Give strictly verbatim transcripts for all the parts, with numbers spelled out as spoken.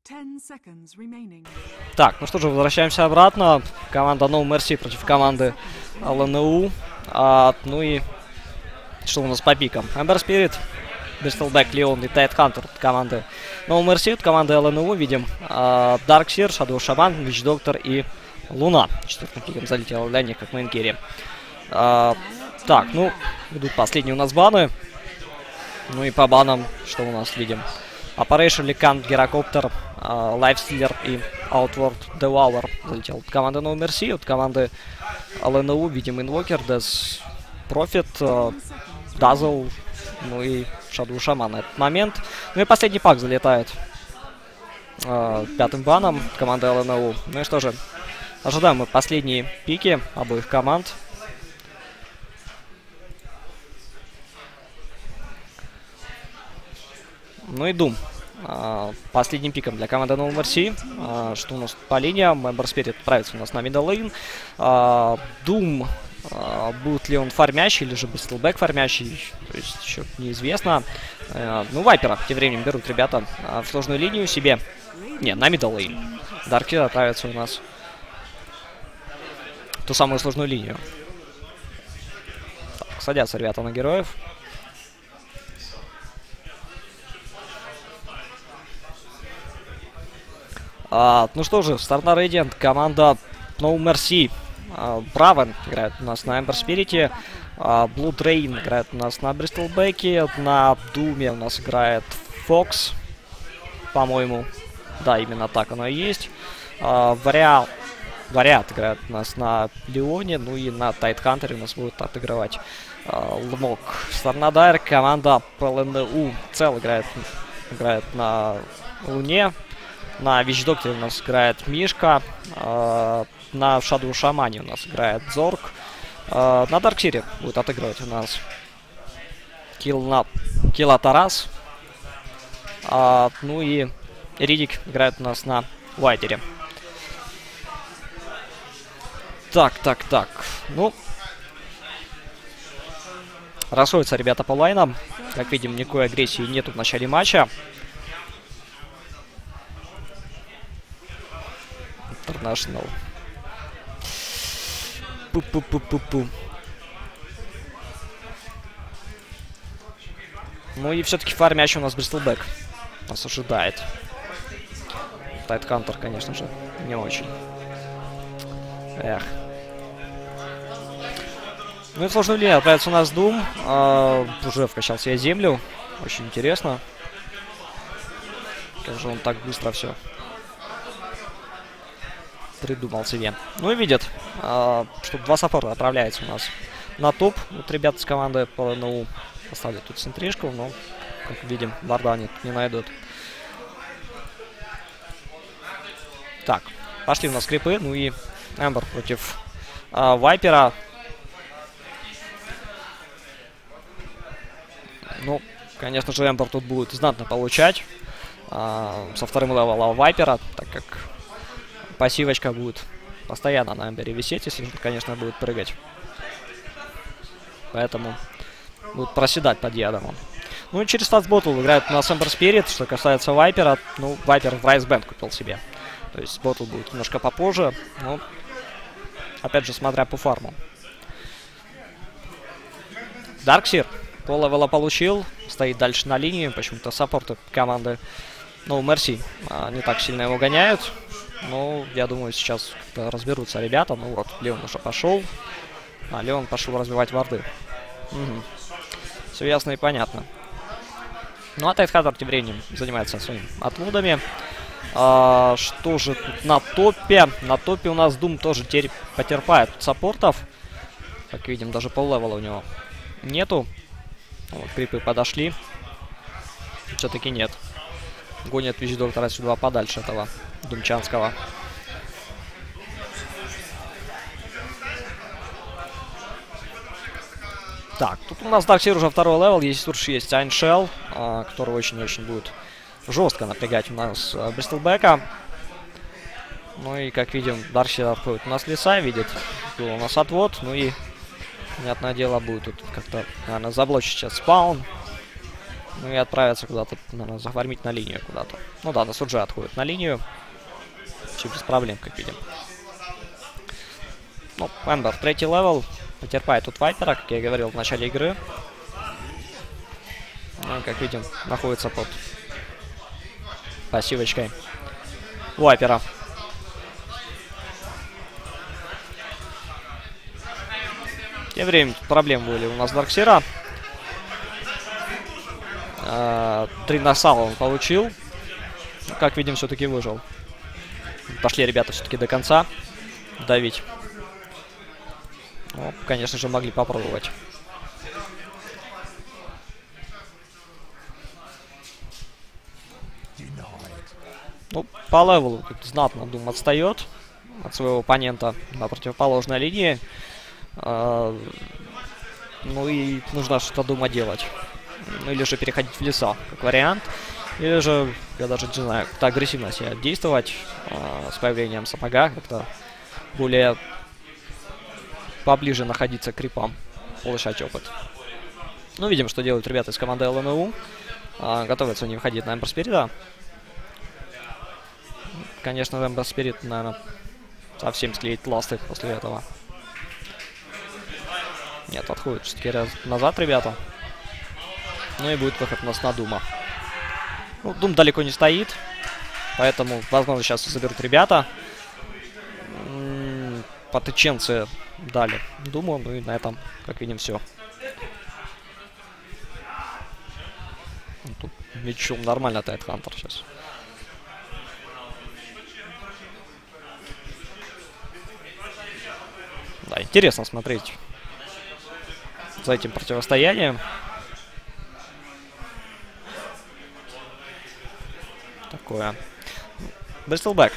Так, ну что же, возвращаемся обратно. Команда No Mercy против команды эл эн у. А, ну и что у нас по пикам? Ember Spirit, Bristleback, Leon и Tidehunter от команды No Mercy, от команды эл эн у видим а, Darkseer, Shadow Shaman, Witch Doctor и Луна. Четвертым пиком залетела для них как мейнкерри. А, так, ну, идут последние у нас баны. Ну и по банам, что у нас видим? Operation Licant, Gyrocopter, uh, Lifestealer и Outward Devour залетел от команды No Mercy, от команды эл эн у видим Invoker, Death Prophet, uh, Dazzle, ну и Shadow Shaman на этот момент. Ну и последний пак залетает uh, пятым баном команды эл эн у. Ну и что же, ожидаем мы последние пики обоих команд. Ну и Doom. А, последним пиком для команды No Mercy. А, что у нас по линиям? Ember Spirit отправится у нас на middle lane. А, Doom. А, будет ли он фармящий или же Bristleback фармящий? То есть еще неизвестно. А, ну, Вайпера тем временем берут ребята а, в сложную линию себе. Не, на middle lane. Darkseer отправится у нас в ту самую сложную линию. Так, садятся ребята на героев. А, ну что же, Starna Radiant, команда No Mercy. А, Braven играет у нас на Ember Spirit. А, Blood Rain играет у нас на Bristleback. На Doom у нас играет Fox. По-моему. Да, именно так оно и есть. А, Вариал, Вариат играет у нас на Леоне. Ну и на Tidehunter у нас будет отыгрывать а, Лмок. Starna Dire, команда эл эн у. Цел играет, играет на Луне. На Witch Doctor у нас играет Мишка. Э, на Shadow Shaman у нас играет Зорг. Э, на Darkseer будет отыгрывать у нас Kill на Килла Тарас. Э, ну и Ридик играет у нас на Вайдере. Так, так, так. Ну, расходятся ребята по лайнам. Как видим, никакой агрессии нету в начале матча. International. Пу-пу-пу-пу-пу. Ну и все-таки фармящий у нас Bristleback нас ожидает. Tidehunter, конечно же, не очень. Эх. Ну и в сложную линию отправится у нас Doom. А, уже вкачал себе землю. Очень интересно. Как же он так быстро все придумал себе. Ну и видят, э, что два саппорта отправляется у нас на топ. Вот ребята с команды по эл эн у поставили тут центришку, но, как видим, варда они тут не найдут. Так, пошли у нас крипы. Ну и Эмбер против э, Вайпера. Ну, конечно же, Эмбер тут будет знатно получать э, со вторым левела Вайпера, так как пассивочка будет постоянно на Эмбере висеть, если он, конечно, будет прыгать. Поэтому будет проседать под ядом. Ну и через фастботл играет у нас Ember Spirit. Что касается Вайпера, ну, Вайпер в Rice Band купил себе. То есть ботл будет немножко попозже, но, опять же, смотря по фарму. Darkseer пол левела получил, стоит дальше на линии. Почему-то саппорты команды No Mercy а, не так сильно его гоняют. Ну, я думаю, сейчас разберутся ребята. Ну вот, Леон уже пошел. А, Леон пошел разбивать варды. Угу. Все ясно и понятно. Ну, а Tidehunter тем временем занимается своими отлудами. А, что же тут на топе? На топе у нас Doom тоже теперь потерпает саппортов. Как видим, даже пол-левела у него нету. Вот, крипы подошли. Все-таки нет. Гонят Witch Doctor сюда подальше этого думчанского. Так, тут у нас Darkseer уже второй левел. Есть тут же есть Iron Shell, а, который очень-очень будет жестко напрягать у нас а, Bristleback. Ну и, как видим, Darkseer отходит у нас леса, видит, был у нас отвод. Ну и, понятное дело, будет тут как-то, наверное, заблочить сейчас спаун. Ну и отправиться куда-то, наверное, зафармить на линию куда-то. Ну да, нас уже отходит на линию. Все без проблем, как видим. Ну, Эмбер, третий левел. Потерпает тут Вайпера, как я и говорил в начале игры. Ну, как видим, находится под пассивочкой Вайпера. Тем временем проблемы были у нас Дарксира. Три насала он получил. Как видим, все-таки выжил. Пошли ребята все-таки до конца давить. Ну, конечно же, могли попробовать. Ну, по левелу тут знатно Doom отстает от своего оппонента на противоположной линии. А, ну и нужно что-то Дума делать. Ну или же переходить в леса, как вариант. Или же, я даже не знаю, как-то агрессивно себя действовать а, с появлением сапога, как-то более поближе находиться к крипам, получать опыт. Ну, видим, что делают ребята из команды эл эн у. А, готовятся они выходить на Ember Spirit. Конечно, Ember Spirit, наверное, совсем склеит ласты после этого. Нет, отходит все-таки назад ребята. Ну и будет выход у нас на Дума. Ну, Дум далеко не стоит, поэтому, возможно, сейчас заберут ребята. М-м, потыченцы дали Думу, ну и на этом, как видим, все. Тут мечом нормально Тайтхантер сейчас. Да, интересно смотреть за этим противостоянием. Такое. Бристлбэк.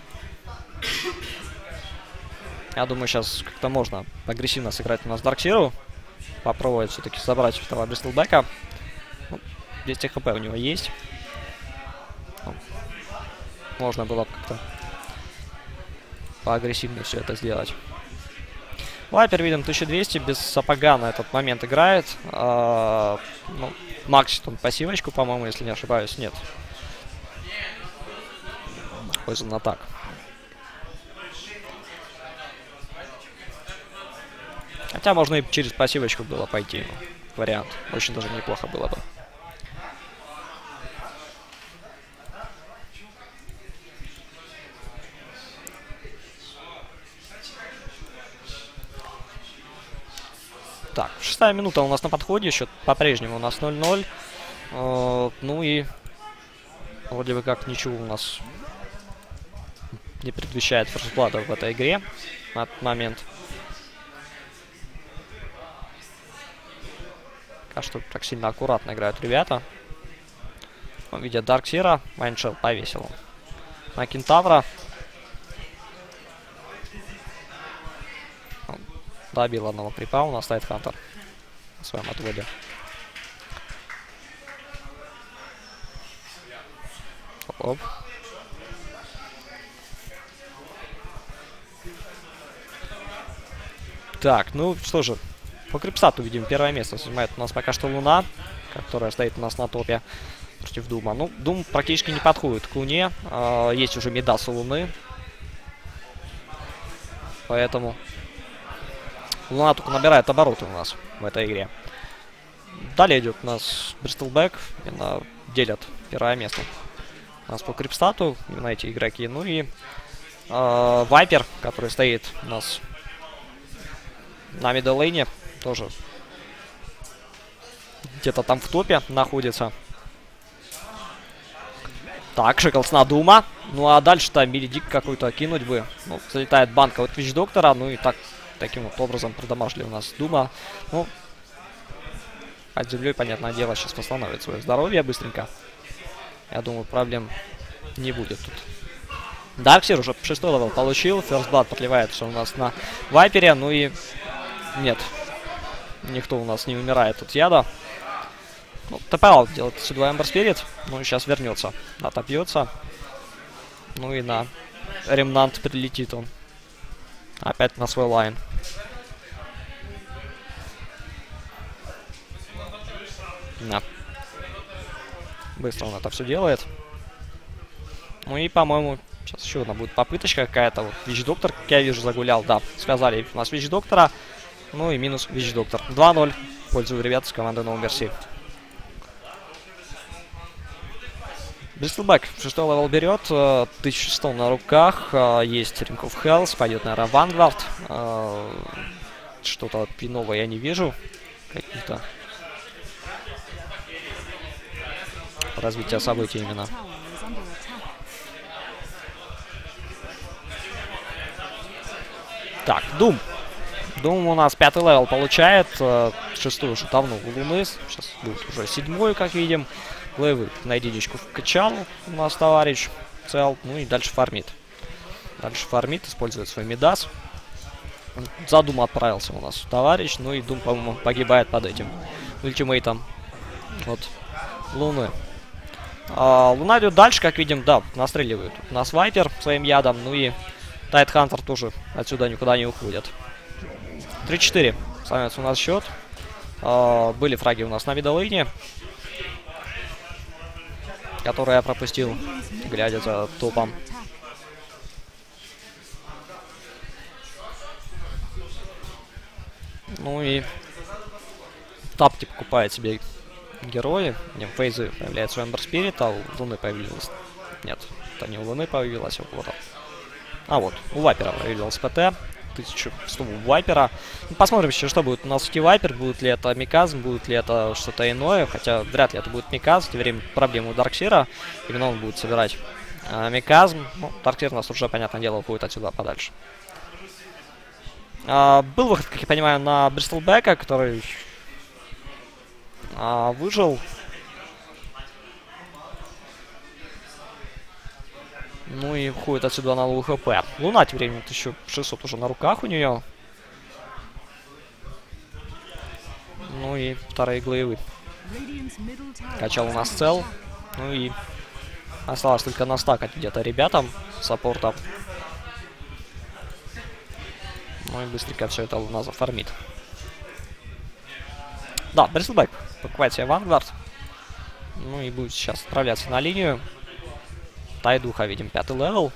Я думаю, сейчас как-то можно агрессивно сыграть у нас Дарксиру. Попробовать все-таки забрать этого Бристлбэка. Ну, двести хп у него есть. Ну, можно было бы как-то поагрессивнее все это сделать. Вайпер, видим, тысяча двести, без сапога на этот момент играет. А, ну, максит он пассивочку, по-моему, если не ошибаюсь. Нет. Poison атак. Хотя можно и через пассивочку было пойти. Вариант. Очень даже неплохо было бы. Так, шестая минута у нас на подходе. Счет по-прежнему у нас ноль-ноль. Э, ну и вроде бы как ничего у нас не предвещает ферстблада в этой игре на этот момент. Пока что так сильно аккуратно играют ребята. Он видит Дарксира, Майншелл повесил на Кентавра. Добил одного крипа, у нас Тайтхантер на своем отводе. Оп. Так, ну что же, по крипстату видим первое место занимает у нас пока что Луна, которая стоит у нас на топе против Дума. Ну, Дум практически не подходит к Луне, а, есть уже Мидас у Луны, поэтому Луна только набирает обороты у нас в этой игре. Далее идет у нас Бристлбэк, именно делят первое место у нас по крипстату, именно эти игроки. Ну и э, Вайпер, который стоит у нас на миддлейне, тоже где-то там в топе находится. Так, Шеклс на Дума. Ну а дальше-то Милидик какой-то кинуть бы. Ну, залетает банка от Вич Доктора, ну и так... Таким вот образом продамажили у нас Дума. Ну, под землей, понятное дело, сейчас восстановит свое здоровье быстренько. Я думаю, проблем не будет тут. Дарксир уже шестой левел получил. Ферстблад подливает все у нас на Вайпере. Ну и нет, никто у нас не умирает от яда. Ну, ТП-аут делает сюда Ember Spirit. Ну и сейчас вернется. Отобьется. Ну и на Ремнант прилетит он. Опять на свой лайн. Да. Быстро он это все делает. Ну и, по-моему, сейчас еще одна будет попыточка какая-то. Вот Вич-доктор, как я вижу, загулял. Да, связали у нас Вич-доктора. Ну и минус Вич-доктор. два ноль в пользу ребят с команды No Mercy. Бристлбэк шестой левел берет, тысяча сто на руках, есть Ring of Hells, пойдет, наверное, Vanguard. Что-то новое я не вижу, каких-то развития событий именно. Так, Doom. Doom у нас пятый левел получает, шестую шутовну у Луны, сейчас будет уже седьмой, как видим. Левый на единичку вкачал у нас товарищ цел, ну и дальше фармит. Дальше фармит, использует свой Мидас. За Doom отправился у нас товарищ, ну и Doom, по-моему, погибает под этим ультимейтом от Луны. А, Луна идет дальше, как видим, да, настреливает у нас Вайпер своим ядом, ну и Тайтхантер тоже отсюда никуда не уходит. три четыре становится у нас счет. А, были фраги у нас на мидл-лейне, который я пропустил, глядя за топом. Ну и Тапки покупает себе герои. Не, фейзы появляется у Эмбер Спирит, а у Луны появилась... Нет, это не у Луны появилась, а у кого-то. А вот, у Вайпера появилась ПТ. тысяча сто у Вайпера. Ну, посмотрим еще, что будет у нас в Вайпер. Будет ли это Миказм, будет ли это что-то иное. Хотя вряд ли это будет Миказм. В то время проблема у Дарксира. Именно он будет собирать а, Миказм. Ну, Дарксир у нас уже, понятное дело, уходит отсюда подальше. А, был выход, как я понимаю, на Бристлбека, который а, выжил. Ну и уходит отсюда на лоу хп. Луна тем временем тысяча шестьсот уже на руках у нее. Ну и вторые главы. Качал у нас цел. Ну и осталось только настакать где-то ребятам, саппортом. Ну и быстренько все это Луна зафармит. Да, Бристлбэк покупает себе Vanguard. Ну и будет сейчас отправляться на линию. Тайдуха, видим, пятый левел.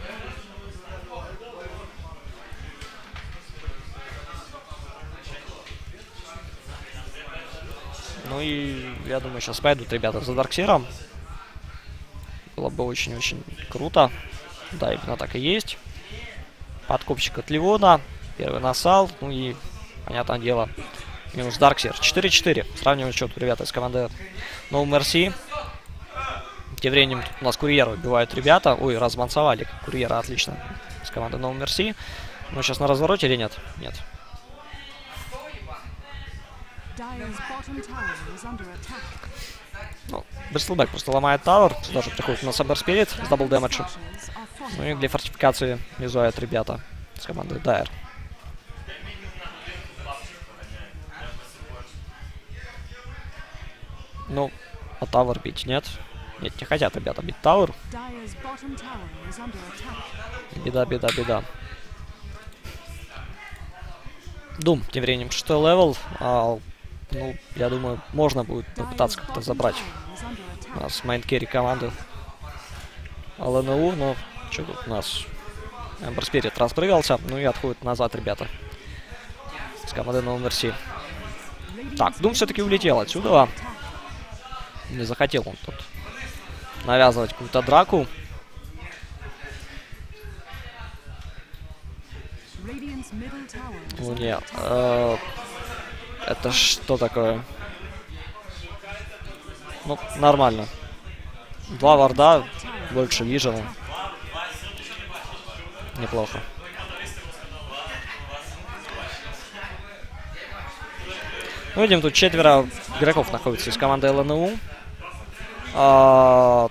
Ну и я думаю, сейчас пойдут ребята за Дарксиром. Было бы очень-очень круто. Да, именно так и есть. Подкопчик от Ливона. Первый насал. Ну и, понятное дело, минус Дарксир. четыре четыре. Сравниваем счет, ребята, с командой No Mercy. Тем временем у нас курьера убивают ребята. Ой, размансовали курьера, отлично. С командой No Mercy. Ну, сейчас на развороте или нет? Нет. Ну, Бристлбэк просто ломает тавер. Сюда же приходит у нас Эмбер Спирит с дабл дэмэджем. Ну и для фортификации визуают ребята с командой Dire. Ну, а тавер бить нет. Нет, не хотят ребята бить тауэр. Беда, беда, беда. Doom, тем временем, шестой левел. А, ну, я думаю, можно будет попытаться как-то забрать у нас мейн-керри команды эл эн у, но что тут у нас? Эмбер Спирит распрыгался, ну и отходит назад ребята с команды No Mercy. Так, Doom все-таки улетел отсюда. Не захотел он тут навязывать какую-то драку. Ну нет. Э, это что такое? Ну, нормально. Два варда, больше вижена. Неплохо. Ну, видим, тут четверо игроков находится из команды эл эн у. А,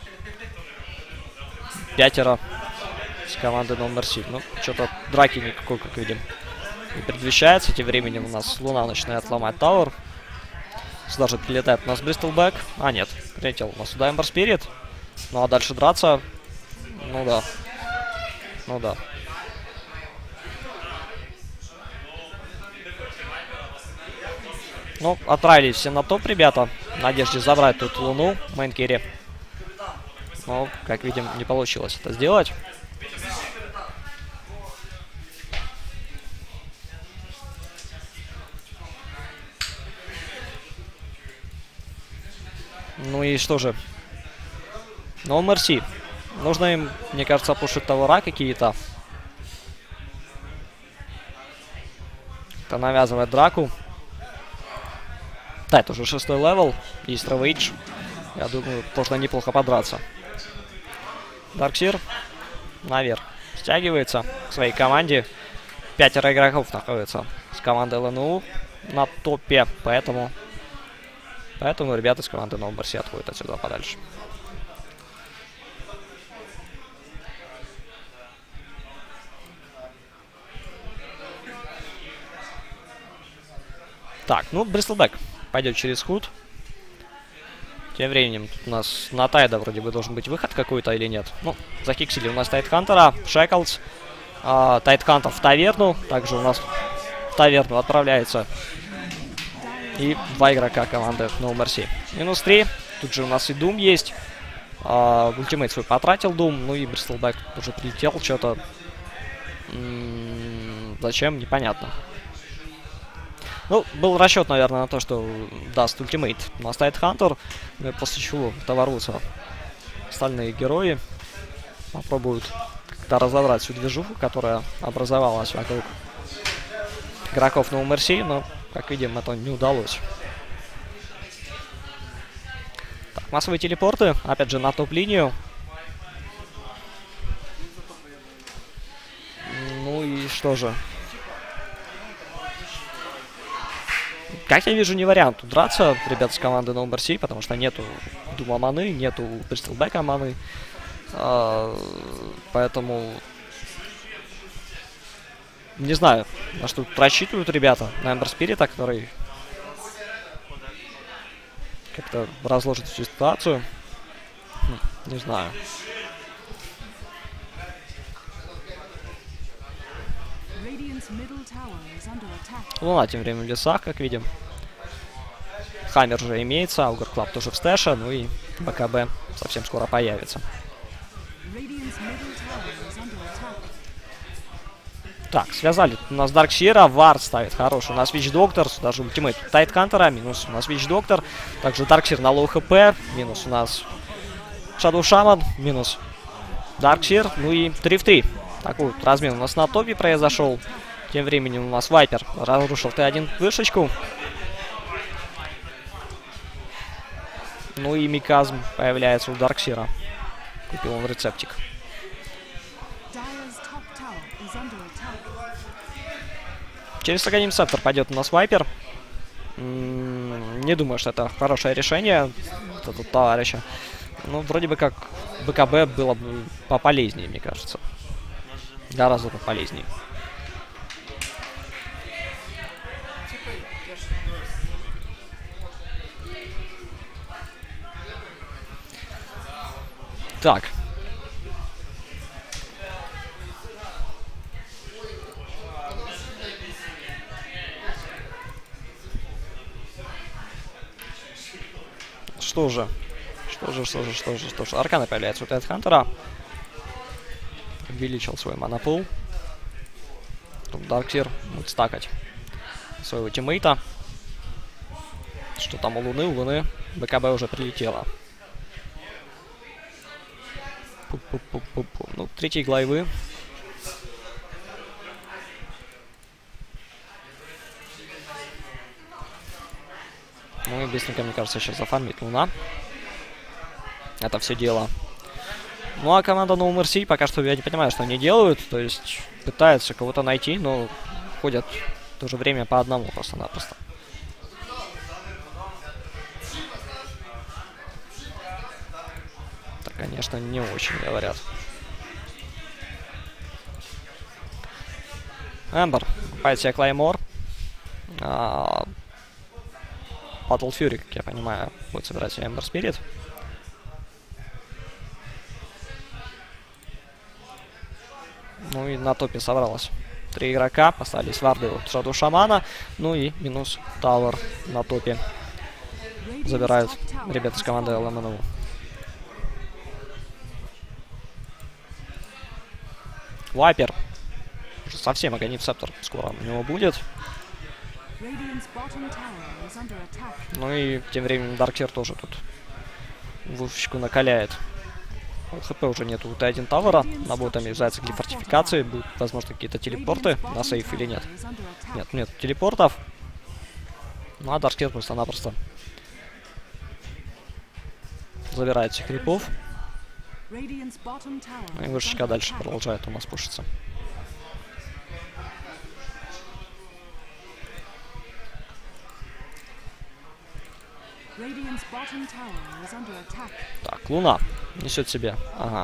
пятеро с команды No Mercy. Ну, что-то драки никакой, как видим, не предвещается. Тем временем у нас Луна начинает ломать тауэр. Сюда же прилетает у нас Бристлбэк. А, нет, прилетел у нас сюда Эмбер Спирит. Ну, а дальше драться. Ну, да. Ну, да. Ну, отправились все на топ, ребята. В надежде забрать тут Луну, мейн-керри. Но, как видим, не получилось это сделать. Ну и что же? No Mercy. Нужно им, мне кажется, пушить товара какие-то. Это навязывает драку. Да, это уже шестой левел. Есть Ravage. Я думаю, можно неплохо подраться. Дарксир наверх. Стягивается к своей команде. Пятеро игроков находится с командой эл эн у на топе. Поэтому, поэтому ребята с команды No Mercy отходят отсюда подальше. Так, ну, Bristleback пойдет через худ. Тем временем тут у нас на Тайда вроде бы должен быть выход какой-то или нет. Ну, захиксили у нас Тайдхантера, Шеклс. А, Тайдхантер в таверну. Также у нас в таверну отправляется и два игрока команды No Mercy. Минус три. Тут же у нас и Doom есть. А, ультимейт свой потратил Doom. Ну и Bristleback уже прилетел. Что-то... Зачем? Непонятно. Ну, был расчет, наверное, на то, что даст ультимейт на Тайдхантер, после чего ворвутся остальные герои, попробуют как-то разобрать всю движуху, которая образовалась вокруг игроков No Mercy, но, как видим, это не удалось. Так, массовые телепорты, опять же, на топ-линию. Ну и что же? Как я вижу, не вариант драться, ребят, с командой No Mercy, потому что нету Дума маны, нету Bristleback маны. А, поэтому... Не знаю, на что тут рассчитывают ребята. На Ember Spirit, который как-то разложит всю ситуацию. Хм, не знаю. Луна тем временем в лесах, как видим. Хаммер уже имеется, Аугр Клаб тоже в стэше, ну и БКБ совсем скоро появится. Так, связали. У нас Дарксира, Вард ставит хороший. У нас Вич Доктор, даже ультимейт Тайдхантера, минус у нас Вич Доктор. Также Дарксир на лоу хп, минус у нас Shadow Shaman, минус Дарксир, ну и три в три. Такой вот размен у нас на топе произошел. Тем временем у нас Вайпер разрушил Т один вышечку. Ну и Миказм появляется у Дарксира. Купил он рецептик. Через Аганим Септор пойдет у нас Вайпер. М-м, не думаю, что это хорошее решение этого товарища. Ну, вроде бы как БКБ было бы пополезнее, мне кажется. Гораздо пополезнее. Так. Что же? Что же, что же, что же, что же. Аркана появляется у Тайдхантера. Увеличил свой монопул. Тут Дарксир будет стакать своего тиммейта. Что там у Луны? У Луны БКБ уже прилетело. Пу-пу-пу-пу-пу. Ну, третий глайвы. Ну и быстренько, мне кажется, сейчас зафармит Луна. Это все дело. Ну а команда No Mercy пока что, я не понимаю, что они делают. То есть пытаются кого-то найти, но ходят в то же время по одному просто-напросто. Это, конечно, не очень говорят. Эмбер покупает себе Клеймор. А, Battle Fury, как я понимаю, будет собирать себе Ember Spirit. Ну и на топе собралось три игрока. Остались варды от Shadow Shaman. Ну и минус Тауэр на топе. Забирают ребята с команды эл эм эн у. Вайпер. Уже совсем Агонит-Септор скоро у него будет. Ну и тем временем Дарксир тоже тут вышечку накаляет. ХП уже нету у Т один Тавера. На ботами является для фортификации. Будут, возможно, какие-то телепорты на сейф или нет. Нет, нет телепортов. Ну а Дарксир просто-напросто забирает всех крипов. Ну и вышечка дальше продолжает у нас пушиться. Так, Луна несет себе. Ага.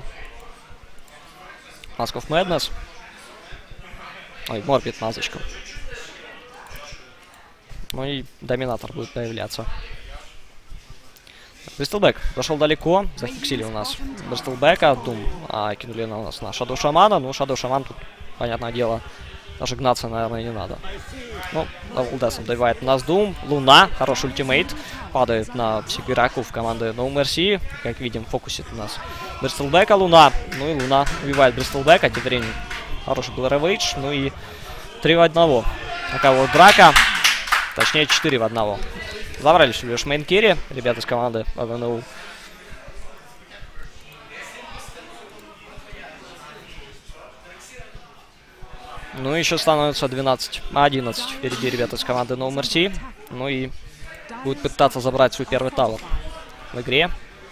Mask of Madness. Ой, Морбит мазочку. Ну и Доминатор будет появляться. Бристлбэк зашел далеко. Зафиксили у нас Бристлбэка. Дум а, кинули на нас на Шадоу Шамана. Ну, Шадоу Шаман тут, понятное дело, даже гнаться, наверное, не надо. Ну, Лдесом добивает нас Дум. Луна, хороший ультимейт. Падает на всех игроков команды No Mercy. Как видим, фокусит у нас Бристлбэка Луна. Ну и Луна убивает Бристлбэка. Тем временем хороший был Ravage. Ну и три в одного. Такая вот драка. Точнее, четыре в одного. Забрали всего лишь мейн-керри. Ребята из команды АВНУ. Ну, еще становится двенадцать одиннадцать. Впереди ребята из команды No Mercy. Ну и будет пытаться забрать свой первый тавер в игре.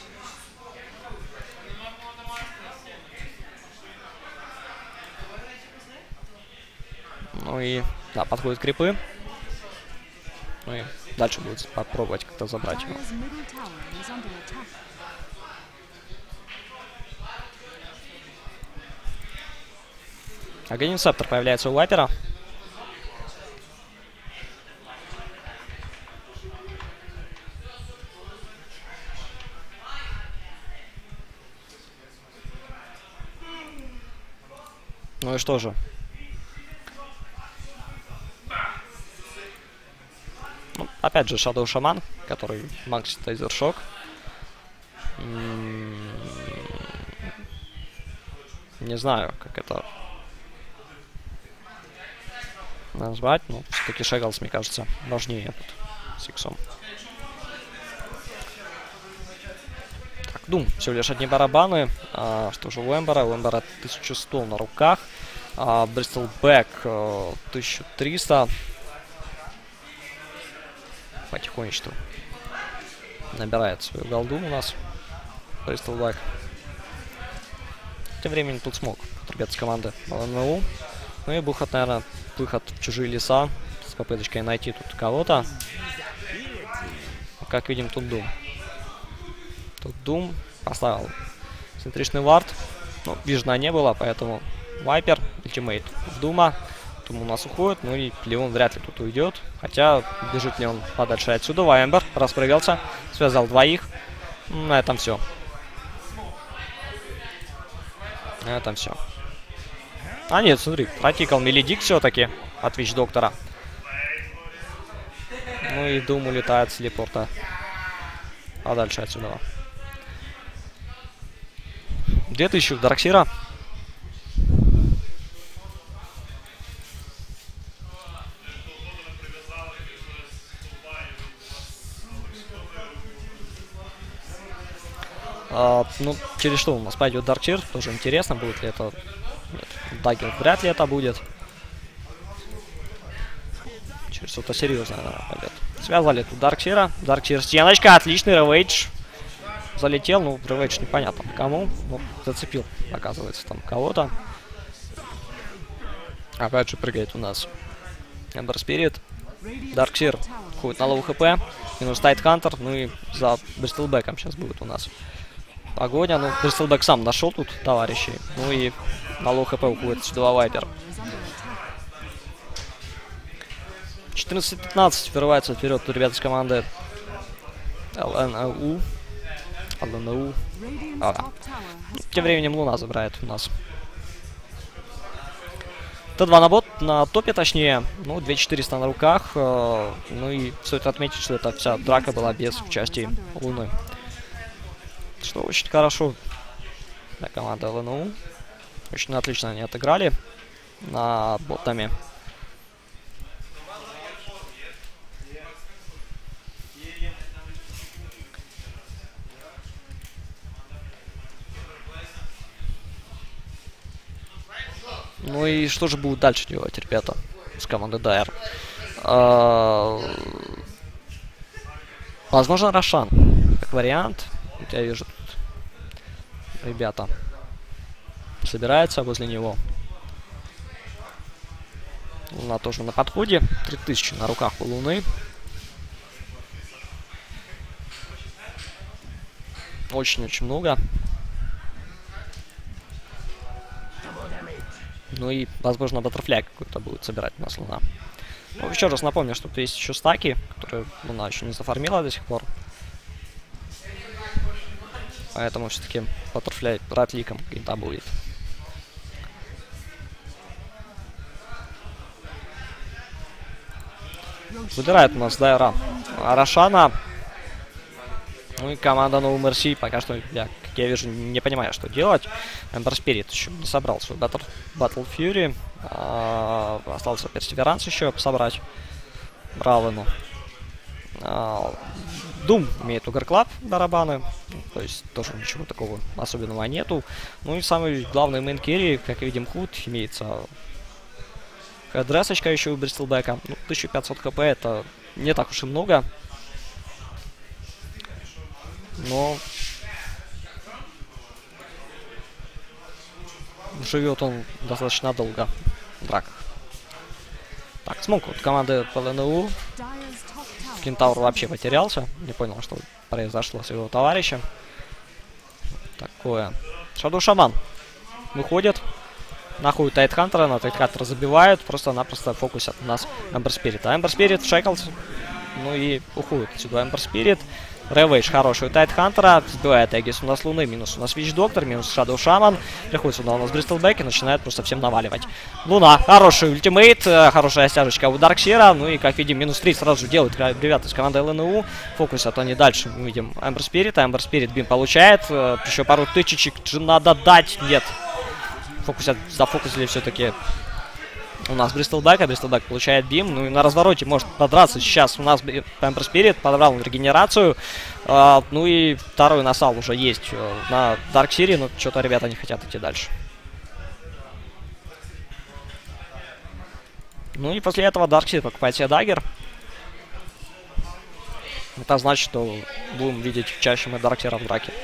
Ну и, да, подходят крипы. Ну и дальше будет попробовать как-то забрать его. Агонит-Септор появляется у Вайпера. Ну и что же? Ну, опять же, Шадоу Шаман, который Макси Тайзер Шок. Не знаю, как это назвать, но все-таки Шегалс, мне кажется, важнее тут с иксом. Так, Дум, всего лишь одни барабаны. А, что же у Эмбера? У Эмбера тысяча сто на руках. А, Бристлбэк а, тысяча триста. Потихонечку набирает свою голду у нас Бристлбэк. Тем временем тут смог ребята с команды ЛНУ. Ну и выход, наверное, выход в чужие леса с попыточкой найти тут кого-то. Как видим, тут Дум. Тут Дум поставил центричный вард. Ну, вижна не было, поэтому Вайпер, ультимейт в Дума. Дум у нас уходит, ну и Леон вряд ли тут уйдет. Хотя бежит ли он подальше отсюда. Ваймбер распрыгался, связал двоих. На этом все. На этом все. А нет, смотри, протикал Меледик все-таки от Вич Доктора. Ну и Дум улетает с телепорта. А дальше отсюда. две тысячи у Дарксира. А, ну, через что у нас пойдет Дарксир? Тоже интересно, будет ли это... Нет, Даггер вряд ли это будет. Через что-то серьезное, наверное, пойдет. Связали тут Дарксира. Дарксир стеночка, отличный Ravage. Залетел, ну, Ravage непонятно кому. Ну, зацепил, оказывается, там кого-то. Опять же прыгает у нас Ember Spirit. Дарксир ходит на лоу хп. Минус Тайтхантер. Ну и за Бристлбэком сейчас будет у нас погоня. Ну, Бристлбэк сам нашел тут товарищей. Ну и на лоу хп уходит сюда Вайпер. четырнадцать пятнадцать вырывается вперед тут ребята с команды ЛНУ. ЛНУ. А, да. Тем временем Луна забирает у нас Т два на бот, на топе точнее. Ну, две тысячи четыреста на руках. Э, ну и стоит отметить, что эта вся драка была без участия Луны. Что очень хорошо для команды ЛНУ. Очень отлично они отыграли на ботами. Ну и что же будут дальше делать, ребята, с командой Dire? А... Возможно, Рошан, как вариант. Вот я вижу, ребята собираются возле него. Луна тоже на подходе. три тысячи на руках у Луны. Очень-очень много. Ну и, возможно, баттерфляй какой-то будет собирать у нас Луна. Ну, еще раз напомню, что тут есть еще стаки, которые Луна еще не зафармила до сих пор. Поэтому все-таки баттерфляй ратликом каким-то будет. Выбирает у нас Дайра Рошана. Ну и команда No Mercy пока что, я, как я вижу, не понимаю, что делать. Ember Spirit еще не собрал свой Battle, Battle Fury. А, остался Perseverance еще собрать. Равену. А, Doom имеет Угар Клаб барабаны. То есть тоже ничего такого особенного нету. Ну и самый главный мейн керри, как видим, Худ, имеется хедресочка еще у Бристлбека. Ну, тысяча пятьсот хп это не так уж и много. Но живет он достаточно долго в драках. Так, смог от команды по ЛНУ. Кентавр вообще потерялся. Не понял, что произошло с его товарищем. Такое. Shadow Shaman выходит. Находит Тайтхантера, на Тайтхантера забивают. Просто-напросто фокусят у нас Ember Spirit. А Ember Spirit шеклс. Ну и уходит отсюда Ember Spirit. Рэвэйдж хороший у Тайтхантера. Сбивает Эгис у нас Луны. Минус у нас Вич Доктор. Минус Shadow Shaman. Приходит сюда у нас Бристлбэк и начинает просто всем наваливать. Луна. Хороший ультимейт. Хорошая стяжечка у Дарксира. Ну и, как видим, минус три сразу же делают ребята из команды ЛНУ. Фокусят они дальше. Мы видим Ember Spirit. Ember Spirit бим получает. Еще пару тычечек же надо дать. Нет. Фокусят, зафокусили все-таки у нас Бристлбэк, а Бристлбэк получает бим. Ну и на развороте может подраться. Сейчас у нас Ember Spirit подобрал регенерацию. А, ну и второй насал уже есть на Дарксире, но что-то ребята не хотят идти дальше. Ну и после этого Дарксир покупает себе даггер. Это значит, что будем видеть чаще мы Дарксира в драке.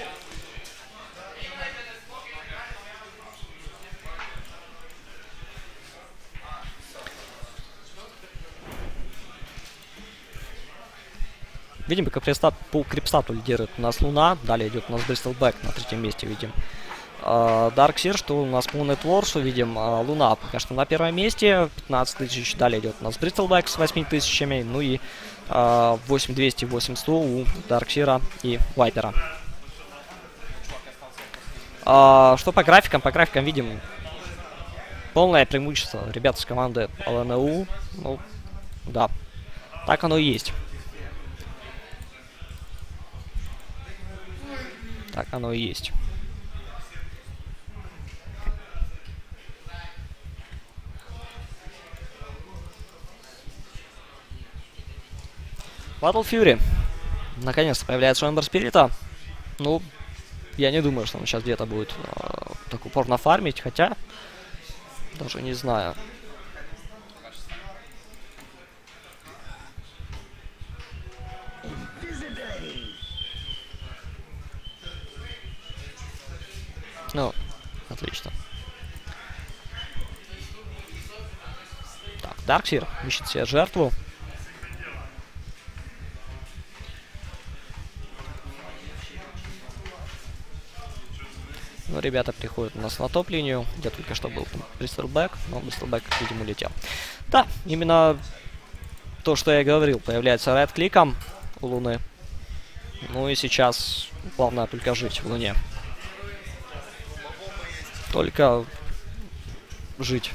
Видим, как по крипстату лидирует у нас Луна. Далее идет у нас Бристлбэк на третьем месте, видим. Дарксир, что у нас по Нетворсу, видим, uh, Луна пока что на первом месте, пятнадцать тысяч. Далее идет у нас Бристлбэк с восемь тысячами. Ну и uh, восемь двести, восемь сто у Дарксира и Вайпера. Uh, что по графикам? По графикам видим полное преимущество ребят с команды ЛНУ. Ну, да, так оно и есть. Так оно и есть. Battle Fury. Наконец-то появляется у Ember Spirit. Ну, я не думаю, что он сейчас где-то будет э, так упорно фармить, хотя даже не знаю. Ну, отлично. Так, Дарксир ищет себе жертву. Ну, ребята приходят у нас на топ-линию, где только что был Бристлбэк, но Бристлбэк, видимо, улетел. Да, именно то, что я говорил, появляется райт-кликом у Луны. Ну и сейчас главное только жить в Луне. Только жить.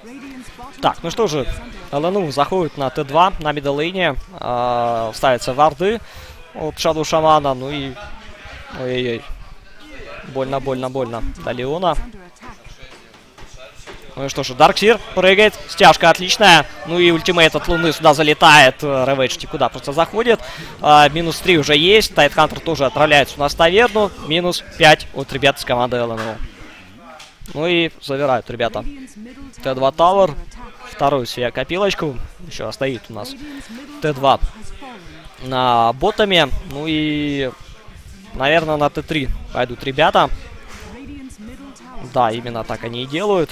Так, ну что же, эл эн у заходит на тэ два, на мидл-лейне, э, ставятся варды от Shadow Шамана, ну и... Ой-ой-ой. Больно, больно, больно. До Леона. Ну и что же, Дарксир прыгает, стяжка отличная. Ну и ультимейт от Луны сюда залетает. Рэвэдж куда просто заходит. А, минус три уже есть. Тайтхантер тоже отправляется у нас в таверну. Минус пять от ребят с команды эл эн у. Ну и забирают ребята тэ два Tower. Вторую себе копилочку. Еще стоит у нас тэ два на ботами. Ну и, наверное, на тэ три пойдут ребята. Да, именно так они и делают.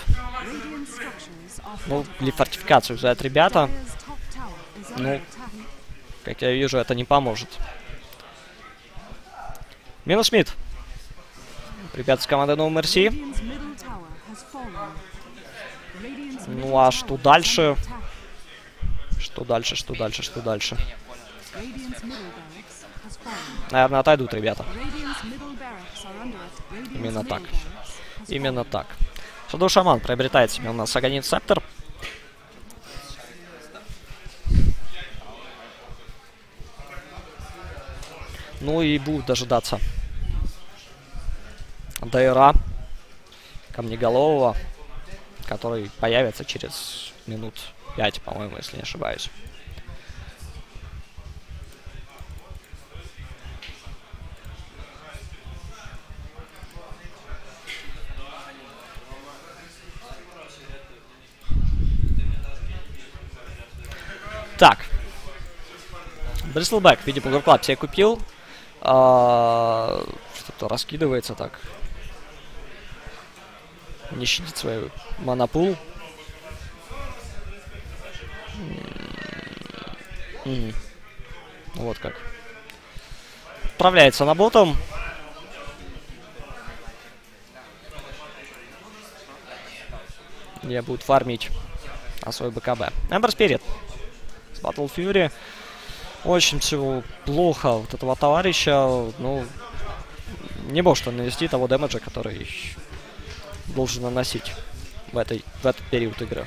Ну, или фортификацию взять ребята. Ну, как я вижу, это не поможет. Минус мид. Ребята с команды No Mercy. Ну а что дальше? Что дальше, что дальше, что дальше? Наверное, отойдут ребята. Именно так. Именно так. Shadow Шаман приобретает себе у нас Аганит Септор. Ну и будут дожидаться Дейра Камнеголового, который появится через минут пять, по-моему, если не ошибаюсь. Так. Бристлбэк, видимо, Гурклаб себе купил. А, что-то раскидывается так. Не щадит свою монопул. Mm. Вот как. Отправляется на ботом. Где будет фармить на свой бэ ка бэ. Ember Spirit. С Battle Fury. Очень все плохо вот этого товарища. Ну, не может он нанести того дэмэджа, который должен наносить в, этой, в этот период игры.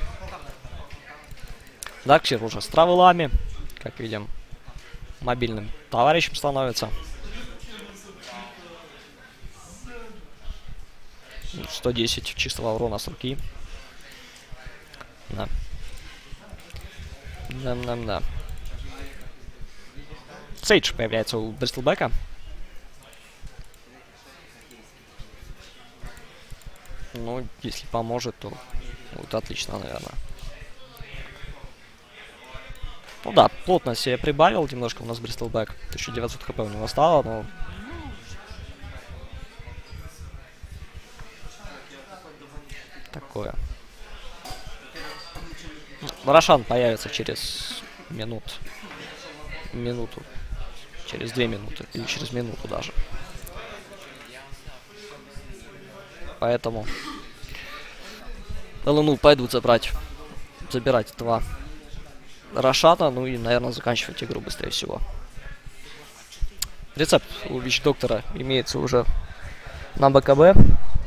Дарксир уже с травелами, как видим, мобильным товарищем становится. сто десять чистого урона с руки. Да. Да-да-да. Сейдж появляется у Бристлбэка. Ну, если поможет, то будет отлично, наверное. Ну да, плотно себе прибавил немножко у нас Бристлбэк. тысяча девятьсот хп у него стало, но... Такое. Рошан появится через минут. Минуту. Через две минуты. Или через минуту даже. Поэтому эл эн у пойдут забрать. Забирать этого Рошана. Ну и, наверное, заканчивать игру быстрее всего. Рецепт у Вич Доктора имеется уже на бэ ка бэ.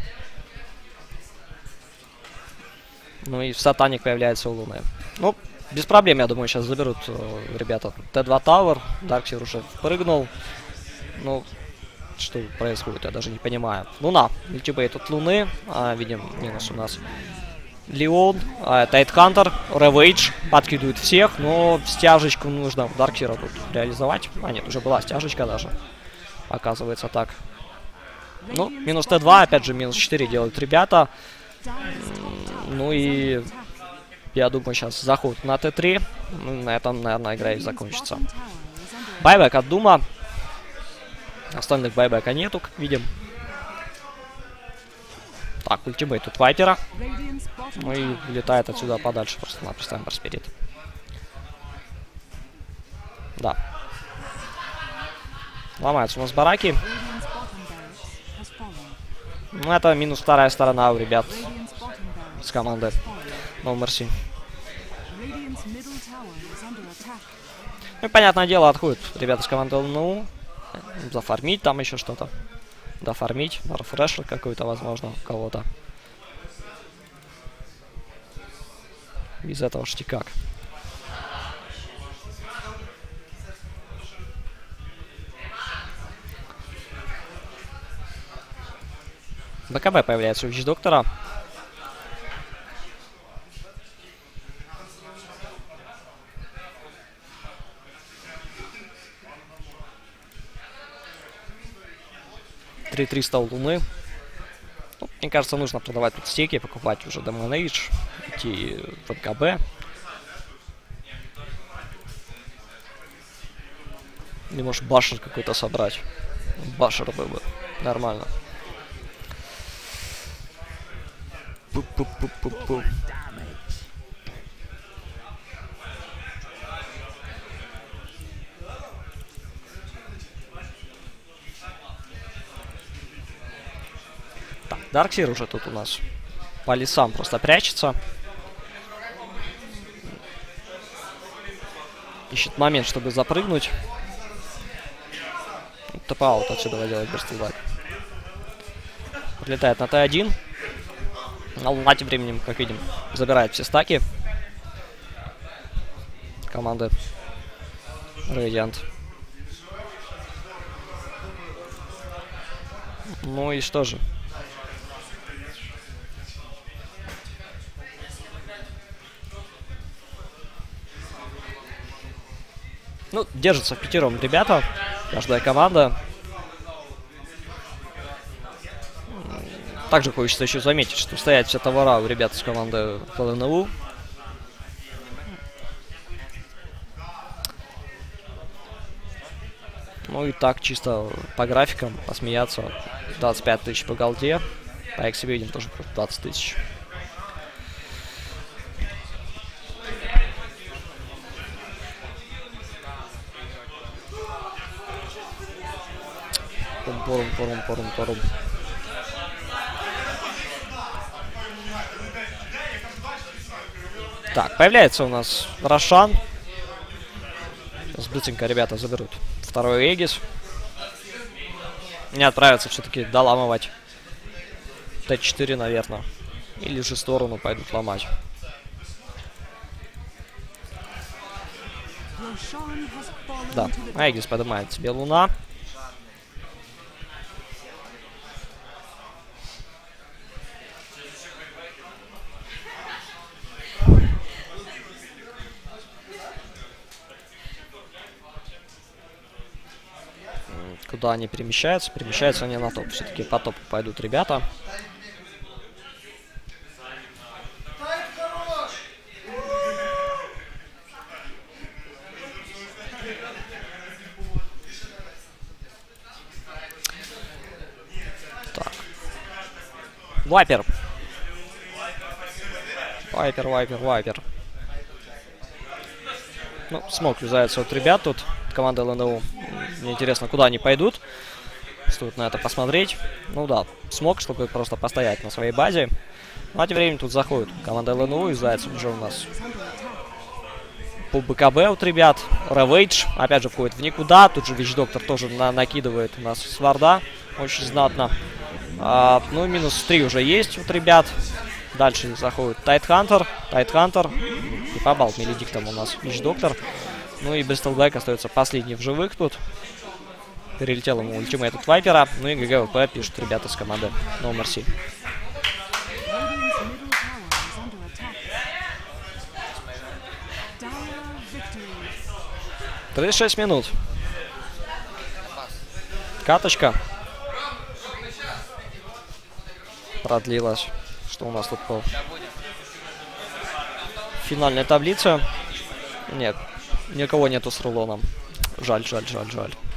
Ну и в Сатаник появляется у Луны. Ну, без проблем, я думаю, сейчас заберут э, ребята тэ два Tower. Дарксир уже впрыгнул. Ну, что происходит, я даже не понимаю. Луна. Ультимейт от Луны. А, видим, минус у нас Леон. А, Тайтхантер. Рэвэдж. Подкидывают всех, но стяжечку нужно Дарксира тут реализовать. А, нет, уже была стяжечка даже. Оказывается так. Ну, минус тэ два. Опять же, минус четыре делают ребята. Ну и... Я думаю, сейчас заход на тэ три. Ну, на этом, наверное, игра и закончится. Байбек от Дума. Остальных байбека нету, как видим. Так, ультимейт тут Вайпера. Ну и улетает отсюда подальше просто-напросто Ember Spirit. Да. Ломаются у нас бараки. Ну, это минус вторая сторона у ребят с команды No Mercy. Ну, понятное дело, отходят ребята с команды ну зафармить там еще что-то. Дофармить. Рефрешер какой-то, возможно, у кого-то. Без этого ж никак. БКБ появляется у Вич-доктора. три триста у Луны. Ну, мне кажется, нужно продавать тут стеки, покупать уже Demon Age, идти в БКБ. Или может башер какой-то собрать. Башер был бы нормально. Пу-пу-пу-пу-пу. Так, Дарксир уже тут у нас по лесам просто прячется. Ищет момент, чтобы запрыгнуть. Топ-аут отсюда делает Берстлбэк. Прилетает на Т один. А Луна тем временем, как видим, забирает все стаки команды Radiant. Ну и что же? Ну, держится в пятером ребята, каждая команда. Также хочется еще заметить, что стоят все товара у ребят из команды ЛНУ. Ну и так, чисто по графикам, посмеяться. двадцать пять тысяч по голде. По эксе видим тоже двадцать тысяч. Пум-порум-порум-порум-порум. Так, появляется у нас Рошан. Сейчас быстренько ребята заберут второй Эгис. Не отправятся все-таки доламывать Т четыре, наверное. Или же сторону пойдут ломать. Да, Эгис поднимает себе Луна. Куда они перемещаются? Перемещаются они на топ. Все-таки по топу пойдут ребята. Так. Вайпер. Вайпер, вайпер, вайпер. Ну, смог юзается от ребят тут. Команда ЛНУ. Мне интересно, куда они пойдут. Стоит на это посмотреть. Ну да, смог, чтобы просто постоять на своей базе. Ну а тем временем тут заходит команда ЛНУ. И Зайцев уже у нас по БКБ от ребят. Ravage опять же входит в никуда. Тут же Вич-доктор тоже на накидывает у нас сварда. Очень знатно. А, ну минус три уже есть от ребят. Дальше заходит Тайтхантер. Тайтхантер. И по балт меледиктам у нас Вич-доктор. Ну и Берстлбэк остается последний в живых тут. Перелетел ему ультимейт от Вайпера. Ну и ГГВП пишут ребята с команды No Mercy. тридцать шесть минут. Каточка. Продлилась. Что у нас тут по финальной таблице? Нет. Никого нету с рулоном. Жаль, жаль, жаль, жаль.